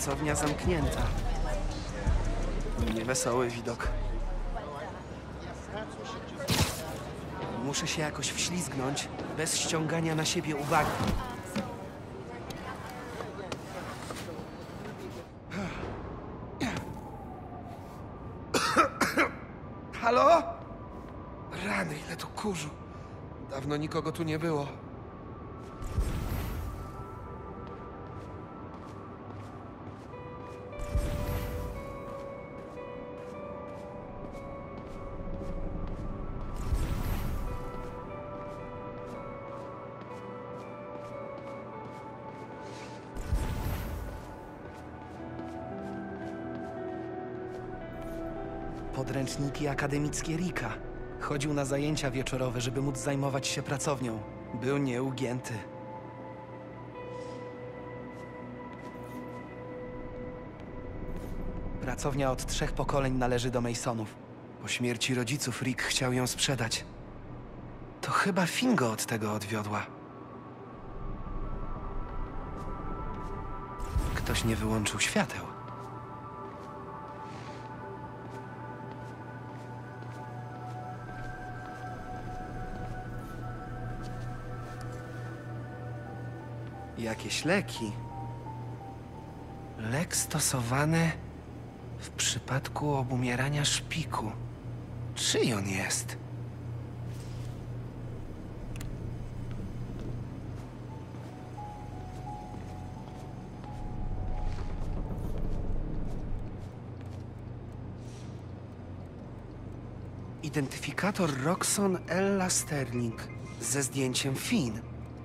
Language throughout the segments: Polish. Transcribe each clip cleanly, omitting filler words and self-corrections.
Pracownia zamknięta. Niewesoły widok. Muszę się jakoś wślizgnąć, bez ściągania na siebie uwagi. Halo? Rany, ile tu kurzu. Dawno nikogo tu nie było. Podręczniki akademickie Ricka. Chodził na zajęcia wieczorowe, żeby móc zajmować się pracownią. Był nieugięty. Pracownia od 3 pokoleń należy do Masonów. Po śmierci rodziców Rick chciał ją sprzedać. To chyba Finn go od tego odwiodła. Ktoś nie wyłączył świateł. Jakieś leki. Lek stosowany w przypadku obumierania szpiku. Czyj on jest? Identyfikator Roxxon Ella Sterling ze zdjęciem Finn.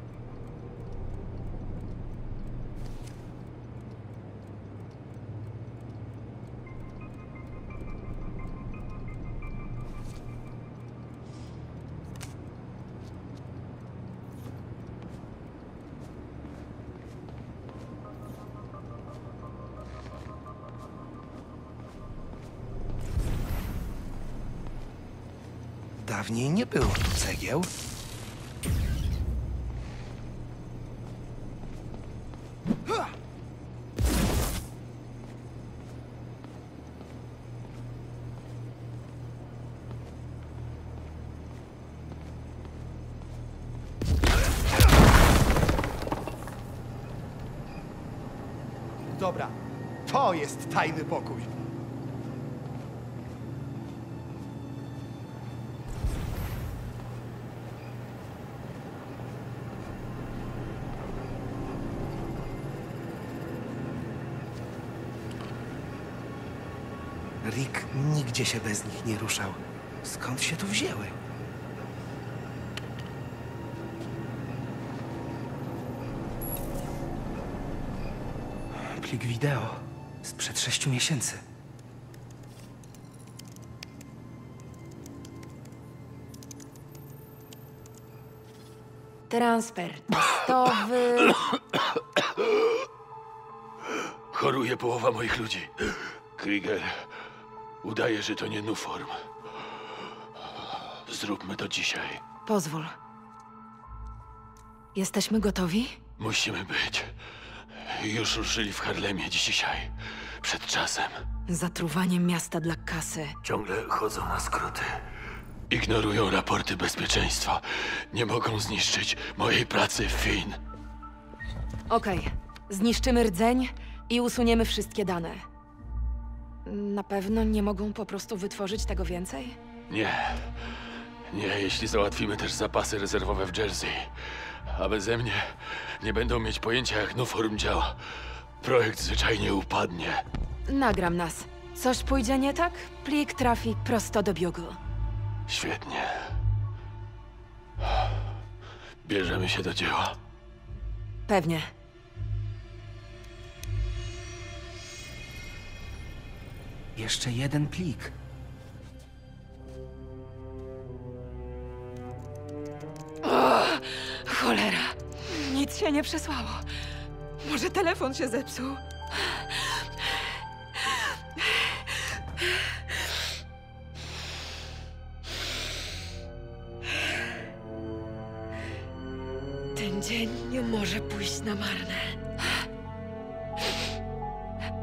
Dawniej nie było tu cegieł. Dobra, to jest tajny pokój. Rick nigdzie się bez nich nie ruszał. Skąd się tu wzięły? Plik wideo sprzed 6 miesięcy. Transfer testowy. Choruje połowa moich ludzi. Krieger udaje, że to nie Nuform. Zróbmy to dzisiaj. Pozwól. Jesteśmy gotowi? Musimy być. Już ruszyli w Harlemie dzisiaj. Przed czasem. Zatruwanie miasta dla kasy. Ciągle chodzą na skróty. Ignorują raporty bezpieczeństwa. Nie mogą zniszczyć mojej pracy, Finn. Okej. Zniszczymy rdzeń i usuniemy wszystkie dane. Na pewno nie mogą po prostu wytworzyć tego więcej? Nie. Nie, jeśli załatwimy też zapasy rezerwowe w Jersey. A beze mnie nie będą mieć pojęcia, jak Nuform działa. Projekt zwyczajnie upadnie. Nagram nas. Coś pójdzie nie tak? Plik trafi prosto do Bugle. Świetnie. Bierzemy się do dzieła. Pewnie. Jeszcze jeden plik. Cholera. Nic się nie przesłało. Może telefon się zepsuł? Ten dzień nie może pójść na marne.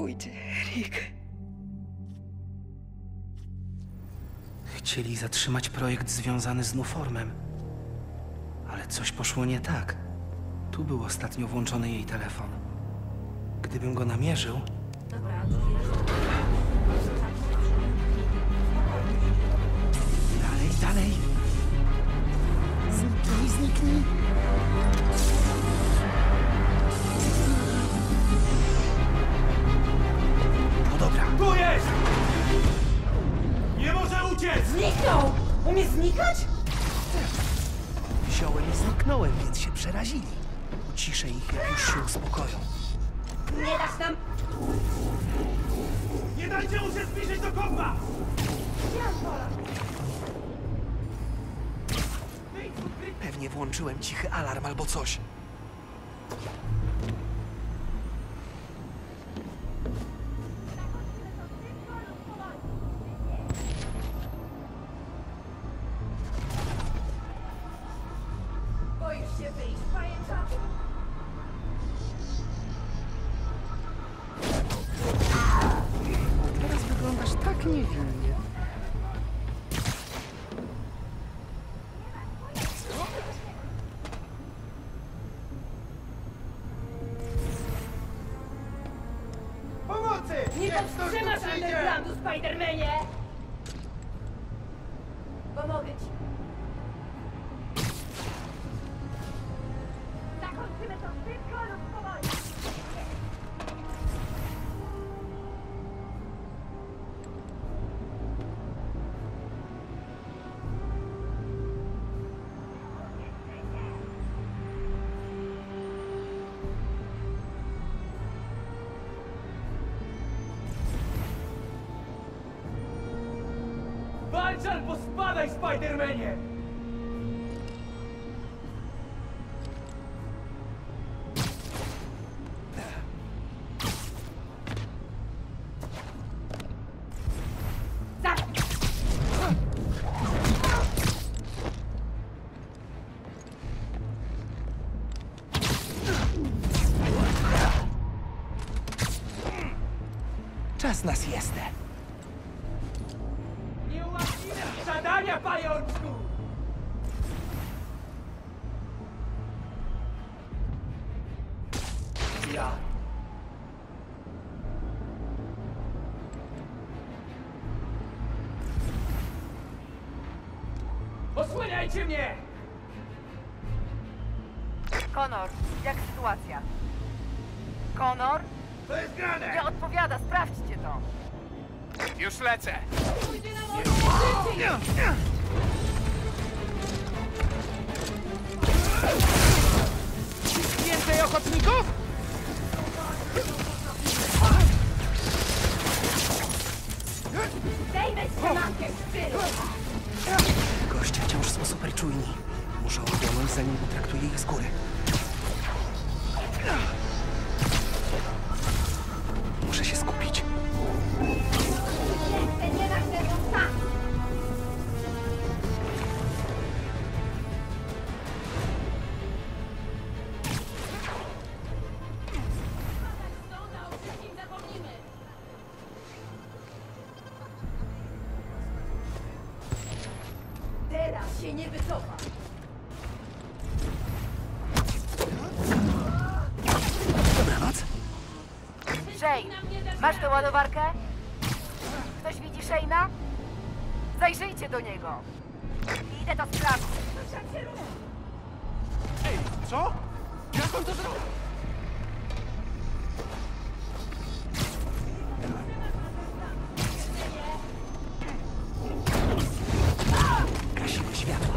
pójdzie, Rick. Chcieli zatrzymać projekt związany z Nuformem. Ale coś poszło nie tak. Tu był ostatnio włączony jej telefon. Gdybym go namierzył... Dalej, dalej! Zniknij, zniknij! No dobra. Tu jest! Nie może uciec! Zniknął! Umie znikać? Wziąłem i zniknąłem, więc się przerazili. Uciszę ich, jak już się uspokoją. Nie dasz nam... Nie dajcie mu się zbliżyć do kompa! Pewnie włączyłem cichy alarm albo coś. Boisz się wyjść, pajęczaku? Teraz wyglądasz tak niewinnie. Pomocy! Nie powstrzymasz undergroundu, Spidermanie! Pomogę ci. Zakończymy to szybko lub powoli. Walcz albo spadaj, Spidermanie! Czas nas jest. Nie ułatwimy zadania, pajączku! Ja. Osłaniajcie mnie! Connor, jak sytuacja? Connor? To jest grane! Nie odpowiada, sprawdźcie to. Już lecę! Więcej ochotników? Zdejmę trzymankę w stylu! Goście wciąż są super czujni. Muszę odłamać, zanim potraktuję ich z góry. Muszę się skupić. Jeszcze nie dasz tego sam! Teraz się nie wycofa! Dobranoc. Shane, masz tę ładowarkę? Ktoś widzi Shane'a? Zajrzyjcie do niego. Idę to sprawdzić. Ej, co? Jak on to zrobił? Gasimy światła.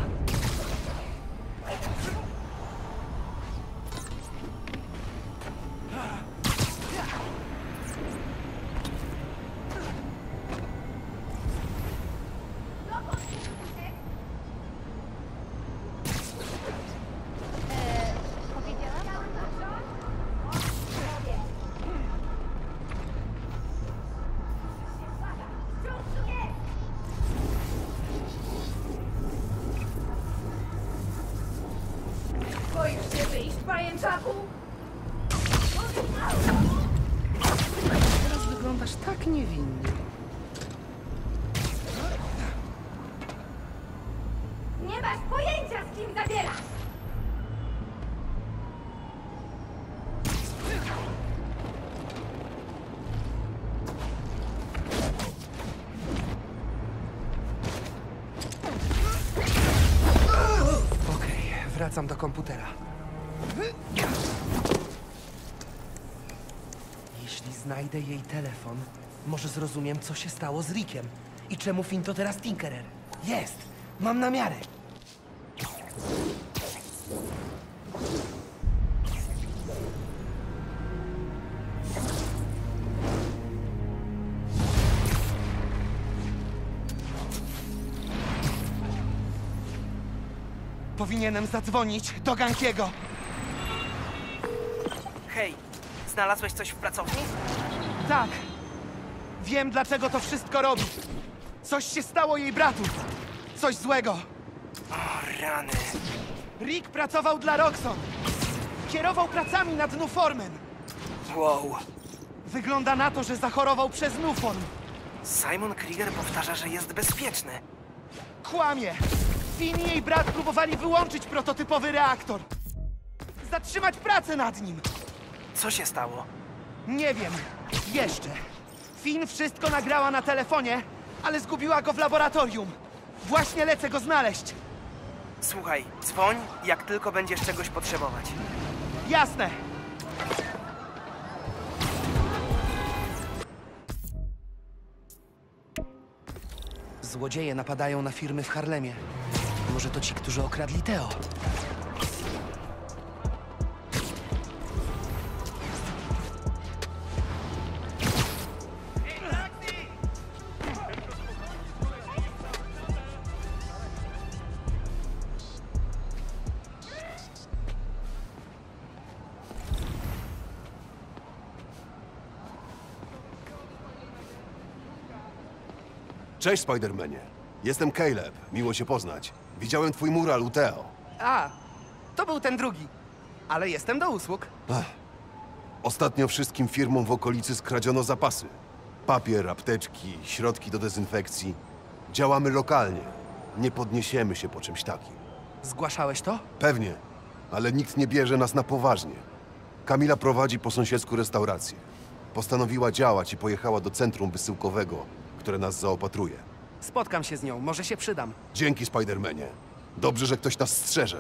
aż tak niewinnie. Nie masz pojęcia, z kim zabierasz! Okej, wracam do komputera. Jeśli znajdę jej telefon, może zrozumiem, co się stało z Rickiem. I czemu Finn to teraz Tinkerer. Jest! Mam namiary! Powinienem zadzwonić do Gankiego. Hej, znalazłeś coś w pracowni? Tak. Wiem, dlaczego to wszystko robi. Coś się stało jej bratu. Coś złego. O, rany. Rick pracował dla Roxxon. Kierował pracami nad Nuformem. Wow. Wygląda na to, że zachorował przez Nuform. Simon Krieger powtarza, że jest bezpieczny. Kłamie. Finn i jej brat próbowali wyłączyć prototypowy reaktor. Zatrzymać pracę nad nim. Co się stało? Nie wiem. Jeszcze. Finn wszystko nagrała na telefonie, ale zgubiła go w laboratorium. Właśnie lecę go znaleźć. Słuchaj, dzwoń, jak tylko będziesz czegoś potrzebować. Jasne. Złodzieje napadają na firmy w Harlemie. Może to ci, którzy okradli Teo. Cześć, Spidermanie. Jestem Caleb. Miło się poznać. Widziałem twój mural u Teo. A, to był ten drugi. Ale jestem do usług. Ostatnio wszystkim firmom w okolicy skradziono zapasy. Papier, apteczki, środki do dezynfekcji. Działamy lokalnie. Nie podniesiemy się po czymś takim. Zgłaszałeś to? Pewnie, ale nikt nie bierze nas na poważnie. Kamila prowadzi po sąsiedzku restaurację. Postanowiła działać i pojechała do centrum wysyłkowego, które nas zaopatruje. Spotkam się z nią, może się przydam. Dzięki, Spidermanie. Dobrze, że ktoś nas strzeże.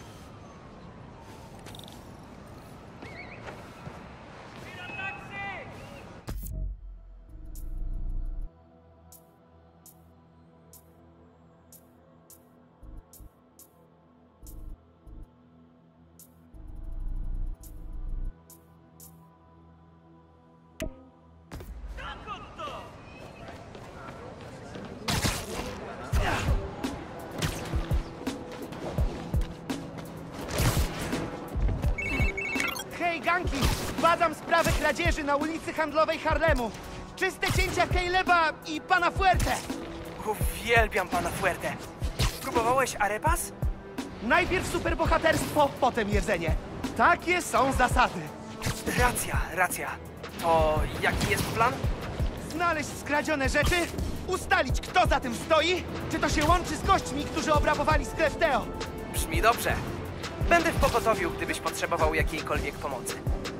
Hej, Ganki! Badam sprawę kradzieży na ulicy Handlowej Harlemu. Czyste cięcia Caleba i pana Fuerte. Uwielbiam pana Fuerte. Próbowałeś arepas? Najpierw superbohaterstwo, potem jedzenie. Takie są zasady. Racja. To jaki jest plan? Znaleźć skradzione rzeczy, ustalić, kto za tym stoi, czy to się łączy z gośćmi, którzy obrabowali sklep Teo. Brzmi dobrze. Będę w pogotowiu, gdybyś potrzebował jakiejkolwiek pomocy.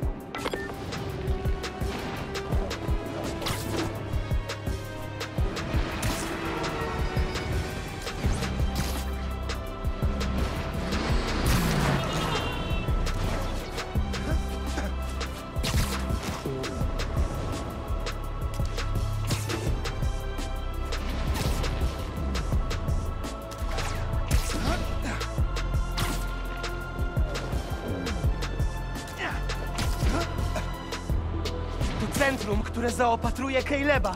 Centrum, które zaopatruje Caleba.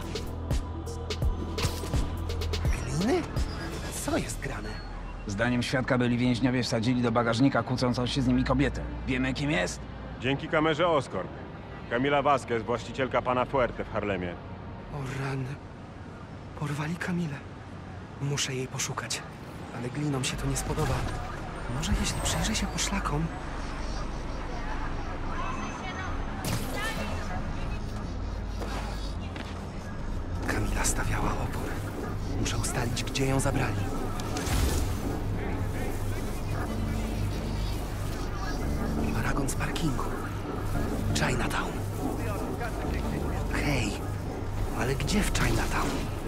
Gliny? Co jest grane? Zdaniem świadka byli więźniowie wsadzili do bagażnika kłócącą się z nimi kobietę. Wiemy, kim jest? Dzięki kamerze Oscorp. Camila Vasquez, właścicielka pana Fuerte w Harlemie. O rany. Porwali Kamilę. Muszę jej poszukać. Ale glinom się to nie spodoba. Może jeśli przyjrzę się poszlakom... Kamila stawiała opór. Muszę ustalić, gdzie ją zabrali. Paragon z parkingu. Chinatown. Hej, ale gdzie w Chinatown?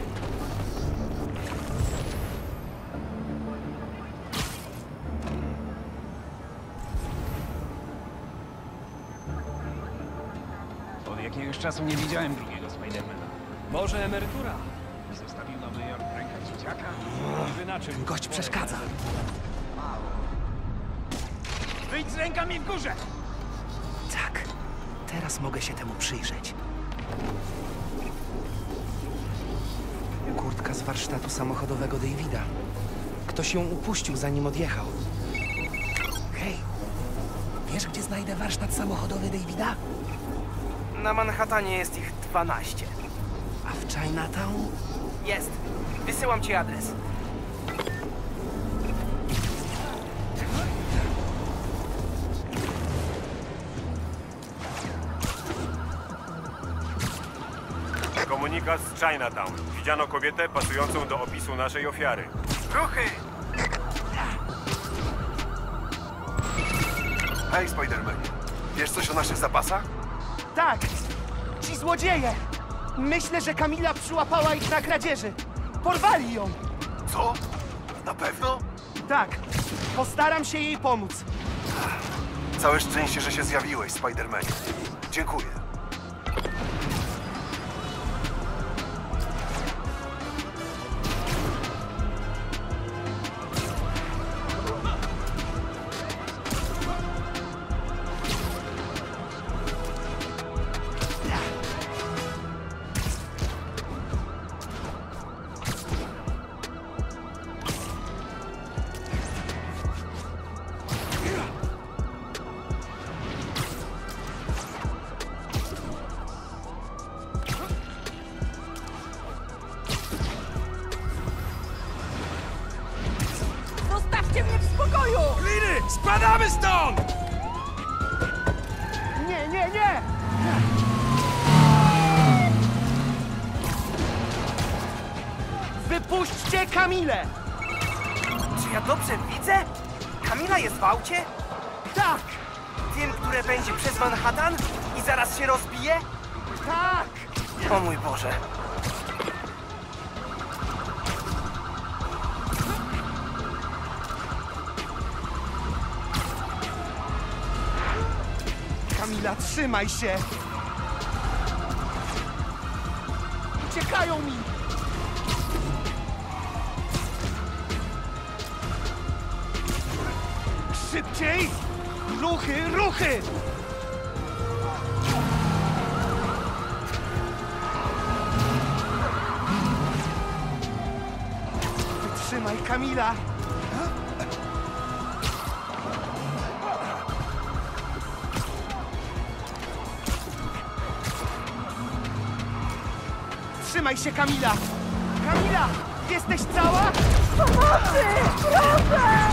Od jakiegoś czasu nie widziałem drugiego Spidermana. Może emerytura? Zostawił Nowy Jork w rękach dzieciaka? Ten gość przeszkadza. Wyjdź z rękami w górze! Tak, teraz mogę się temu przyjrzeć. Kurtka z warsztatu samochodowego Davida. Ktoś ją upuścił, zanim odjechał. Hej, wiesz, gdzie znajdę warsztat samochodowy Davida? Na Manhattanie jest ich 12. A w Chinatown? Jest. Wysyłam ci adres. Komunikat z Chinatown. Widziano kobietę pasującą do opisu naszej ofiary. Ruchy! Hej, Spider-Man. Wiesz coś o naszych zapasach? Tak! Ci złodzieje! Myślę, że Kamila przyłapała ich na kradzieży. Porwali ją! Co? Na pewno? Tak. Postaram się jej pomóc. Całe szczęście, że się zjawiłeś, Spider-Man. Dziękuję. Zostawcie mnie w spokoju! Gliny! Spadamy stąd! Nie, nie, nie! Wypuśćcie Kamilę! Czy ja dobrze widzę? Kamila jest w aucie? Tak! Tym, które będzie przez Manhattan i zaraz się rozbije? Tak! O mój Boże. Kamila, trzymaj się! Uciekają mi! Szybciej! Ruchy, ruchy! Wytrzymaj, Kamila! Trzymaj się, Kamila! Kamila! Jesteś cała? Pomocy! Proszę!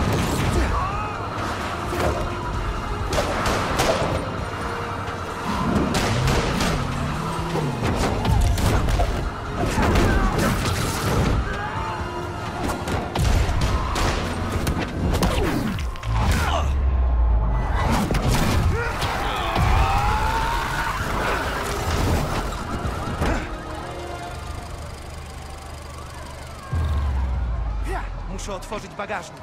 Muszę otworzyć bagażnik.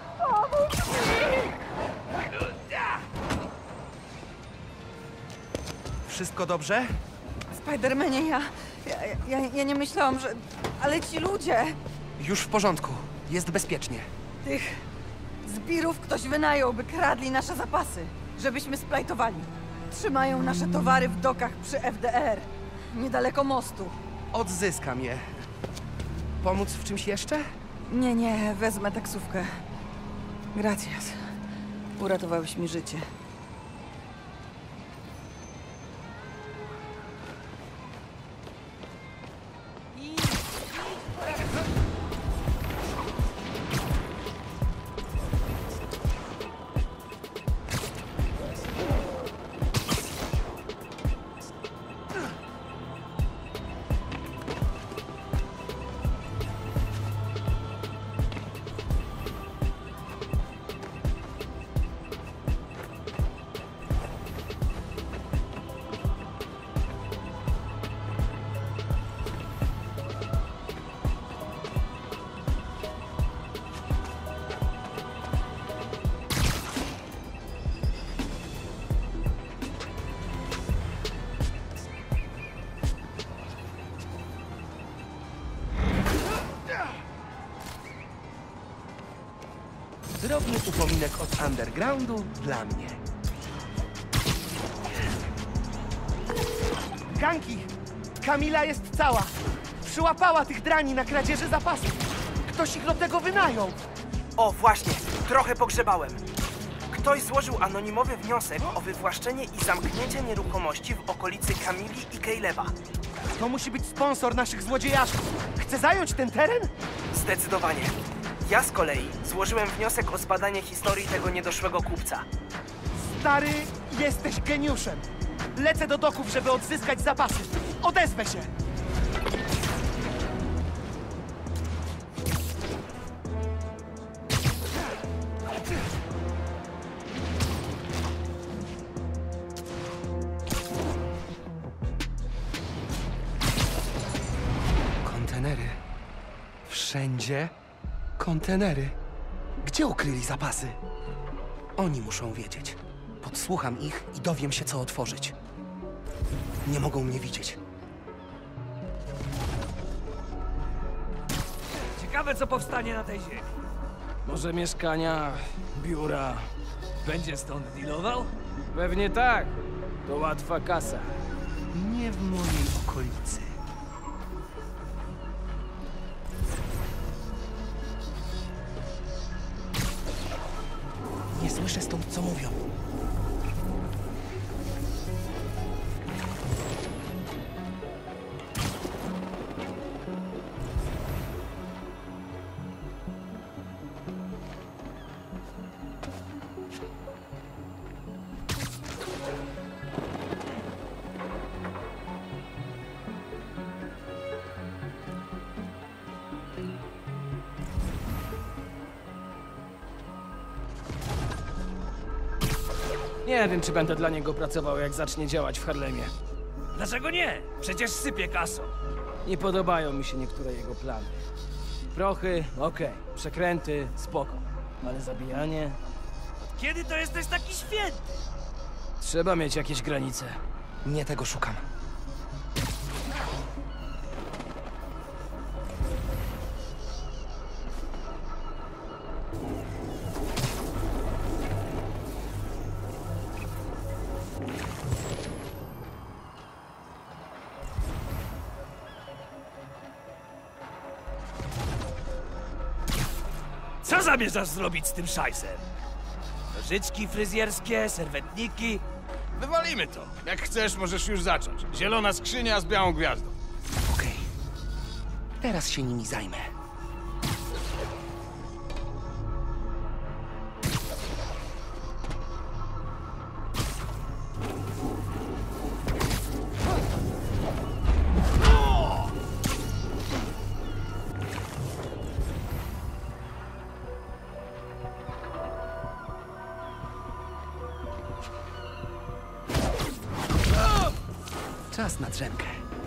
Wszystko dobrze? Spidermanie, ja nie myślałam, że... Ale ci ludzie... Już w porządku. Jest bezpiecznie. Tych zbirów ktoś wynajął, by kradli nasze zapasy, żebyśmy splajtowali. Trzymają nasze towary w dokach przy FDR, niedaleko mostu. Odzyskam je. Pomóc w czymś jeszcze? Nie, wezmę taksówkę. Gracias. Uratowałeś mi życie. Drobny upominek od undergroundu dla mnie. Ganki! Kamila jest cała. Przyłapała tych drani na kradzieży zapasów. Ktoś ich do tego wynajął. O, właśnie, trochę pogrzebałem. Ktoś złożył anonimowy wniosek o wywłaszczenie i zamknięcie nieruchomości w okolicy Kamili i Caleba. To musi być sponsor naszych złodziejaszków. Chce zająć ten teren? Zdecydowanie. Ja z kolei złożyłem wniosek o zbadanie historii tego niedoszłego kupca. Stary, jesteś geniuszem. Lecę do doków, żeby odzyskać zapasy. Odezwę się. Kontenery. Wszędzie kontenery. Gdzie ukryli zapasy? Oni muszą wiedzieć. Podsłucham ich i dowiem się, co otworzyć. Nie mogą mnie widzieć. Ciekawe, co powstanie na tej ziemi. Może mieszkania, biura. Będzie stąd dealował? Pewnie tak. To łatwa kasa. Nie w mojej okolicy. Nie słyszę stąd, co mówią. Nie wiem, czy będę dla niego pracował, jak zacznie działać w Harlemie. Dlaczego nie? Przecież sypie kasą. Nie podobają mi się niektóre jego plany. Prochy, okej. Przekręty, spoko. Ale zabijanie... Od kiedy to jesteś taki święty? Trzeba mieć jakieś granice. Nie tego szukam. Co zamierzasz zrobić z tym szajsem? Nożyczki fryzjerskie, serwetniki? Wywalimy to. Jak chcesz, możesz już zacząć. Zielona skrzynia z białą gwiazdą. Okej. Teraz się nimi zajmę. Czas na drzemkę.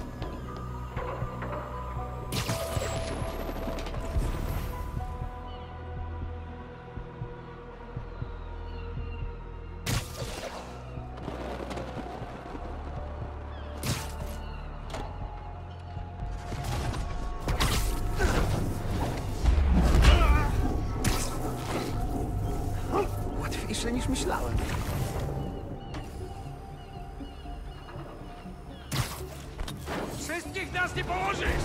Łatwiejsze niż myślałem. Wszystkich nas nie położysz!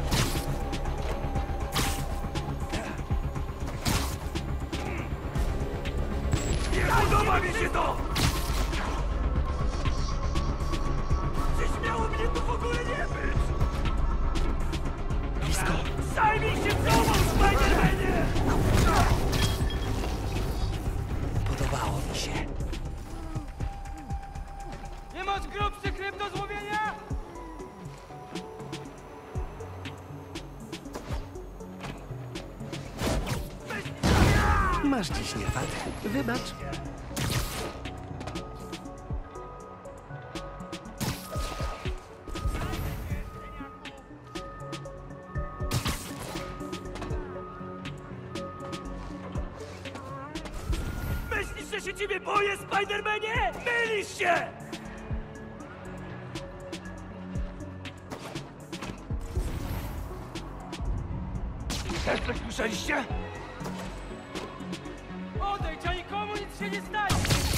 Nie podoba mi się to! Przecież miało mnie tu w ogóle nie być! Blisko. Zajmij się sobą, Spider-Manie! Podobało mi się. Nie masz grubszych ryb do złowienia? Masz dziś niefart. Wybacz. Myślisz, że się ciebie boję, Spider-Manie? Mylisz się! Też tak słyszeliście? się nie stanie!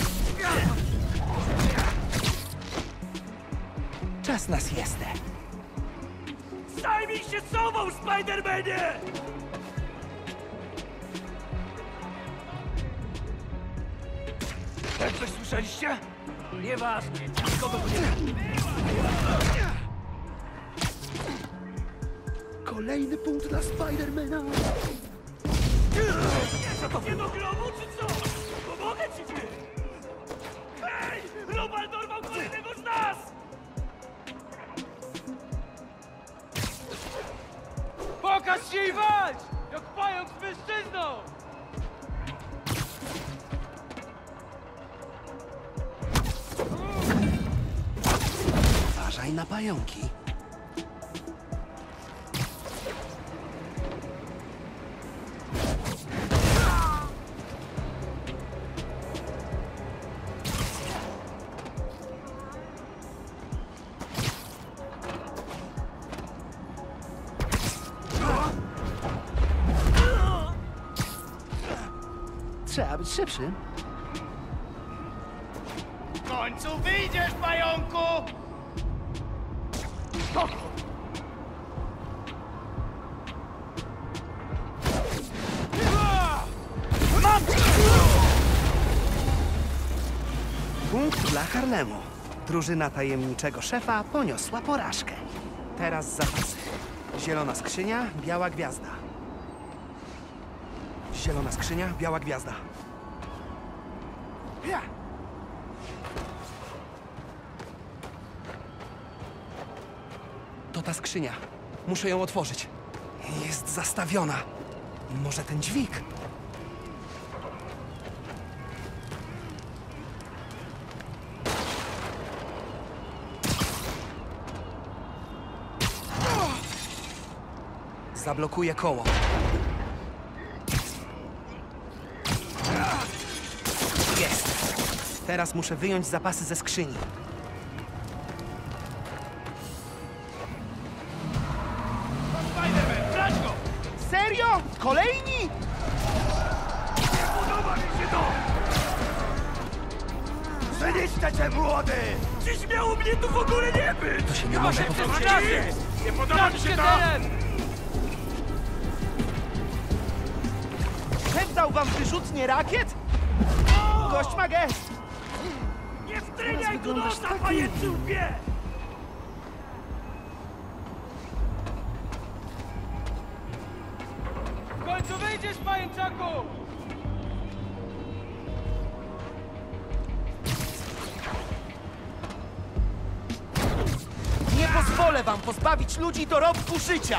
Czas nas jest. Zajmij się sobą, Spider-Manie! Coś słyszeliście? Nieważne. Kogo to nie... Kolejny punkt dla Spidermana. Co to? Nie do grobu, czy co? Pomogę ci, ty! Hej! Robal dorwał kolejnego z nas! Pokaż się i walcz! Jak pająk z mężczyzną! Uważaj na pająki. Trzeba być szybszym. W końcu wyjdziesz, pająku! Punkt dla Harlemu. Drużyna tajemniczego szefa poniosła porażkę. Teraz zapasy. Zielona skrzynia, biała gwiazda. Zielona skrzynia, biała gwiazda. To ta skrzynia. Muszę ją otworzyć. Jest zastawiona. Może ten dźwig? Zablokuję koło. Jest. Teraz muszę wyjąć zapasy ze skrzyni. Spider-Man, brać go! Serio? Kolejni? Nie podoba mi się to! Zniszczę cię, młody! Dziś miało mnie tu w ogóle nie być! To się nie może powtórzyć. Nie podoba mi się to! Szef dał wam wyrzutnie rakiet? Gość ma gest. Nie wtryniaj tu nosa, pajęczupie! W końcu wyjdziesz, pajęczaku! Nie pozwolę wam pozbawić ludzi dorobku życia.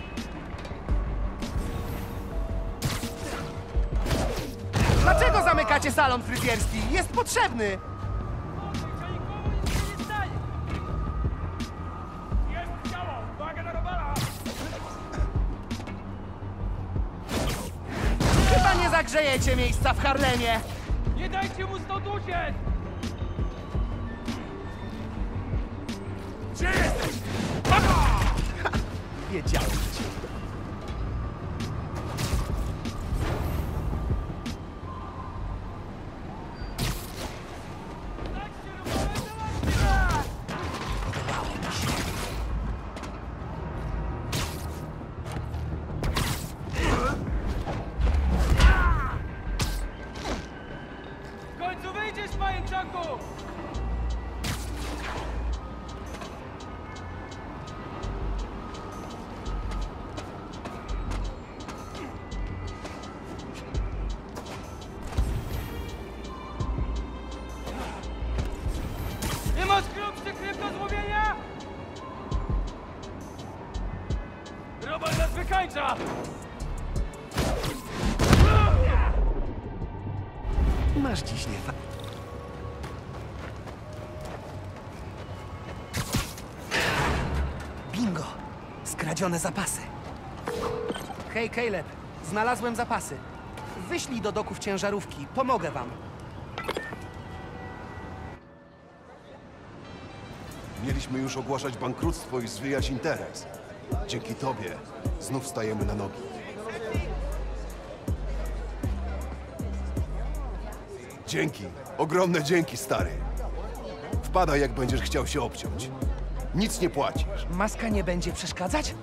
Dlaczego zamykacie salon fryzjerski? Jest potrzebny. Jest ciało! Uwaga na Robala! Chyba nie zagrzejecie miejsca w Harlemie. Nie dajcie mu stąd uciec! Gdzie jesteś? Wiedziałem, że cię uda. Podobało mi się. W końcu wyjdziesz, pajęczaku! Nie masz grubszy kryp do złowienia? Robal nas wykańcza! Masz dziś nie fa... Bingo! Skradzione zapasy. Hej, Caleb. Znalazłem zapasy. Wyślij do doków ciężarówki. Pomogę wam. Mieliśmy już ogłaszać bankructwo i zwijać interes. Dzięki tobie znów stajemy na nogi. Dzięki. Ogromne dzięki, stary. Wpadaj, jak będziesz chciał się obciąć. Nic nie płacisz. Maska nie będzie przeszkadzać?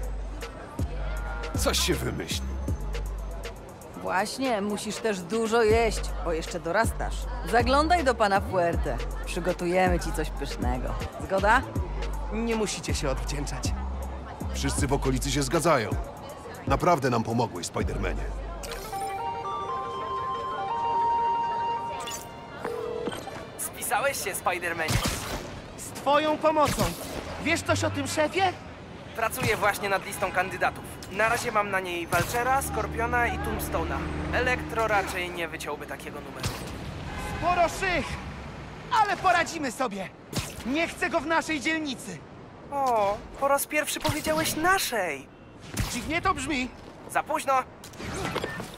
Coś się wymyśli. Właśnie, musisz też dużo jeść, bo jeszcze dorastasz. Zaglądaj do pana Fuerte. Przygotujemy ci coś pysznego. Zgoda? Nie musicie się odwdzięczać. Wszyscy w okolicy się zgadzają. Naprawdę nam pomogłeś, Spidermanie. Spisałeś się, Spidermanie. Z twoją pomocą. Wiesz coś o tym szefie? Pracuję właśnie nad listą kandydatów. Na razie mam na niej Vulture'a, Skorpiona i Tombstone'a. Elektro raczej nie wyciąłby takiego numeru. Sporo szych! Ale poradzimy sobie. Nie chcę go w naszej dzielnicy. O, po raz pierwszy powiedziałeś naszej. Dziwnie to brzmi. Za późno.